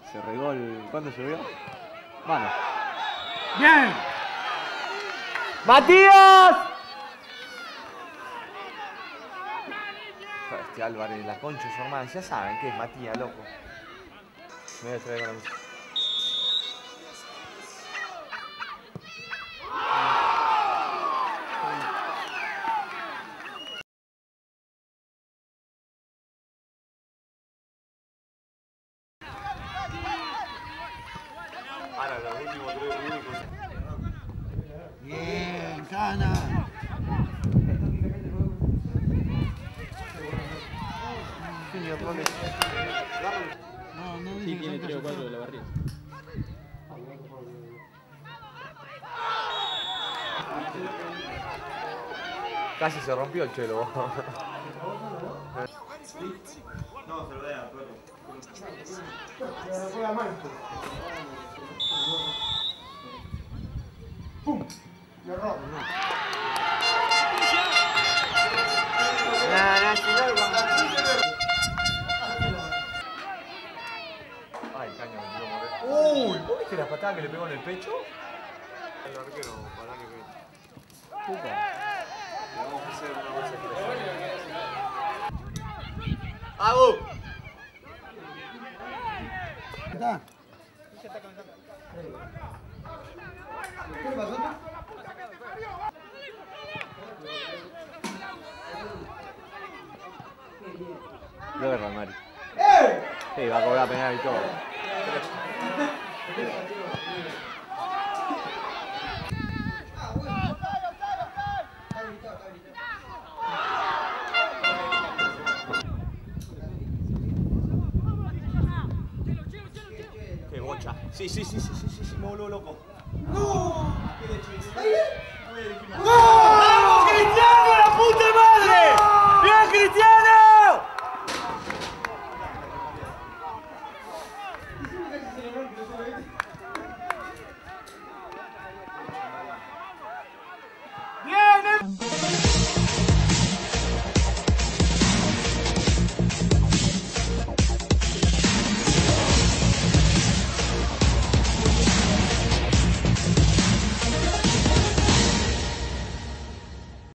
Se regó el... ¿Cuándo llovió? Mano. ¡Bien! ¡Matías! Este Álvarez, la concha de su hermana, ya saben que es Matías, loco. Me voy a traer con la música. Ahora los últimos tres únicos. Bien, Cana. Sí, tiene 3 o 4 de la barriga. Casi se rompió el chelo. No, se lo da a perro. ¡Pum! Y error. Ay, caño, me tiró a morder. Uy, ¿vos viste la patada que le pegó en el pecho? El arquero, para que ve. Pupa. Le vamos a hacer una bolsa de girasoles. ¡Agu! ¿Está? ¿Qué le pasó? Lo agarra el Mari. Sí, va a cobrar penal y todo. Qué bocha. Sí, me volvió loco. ¡No!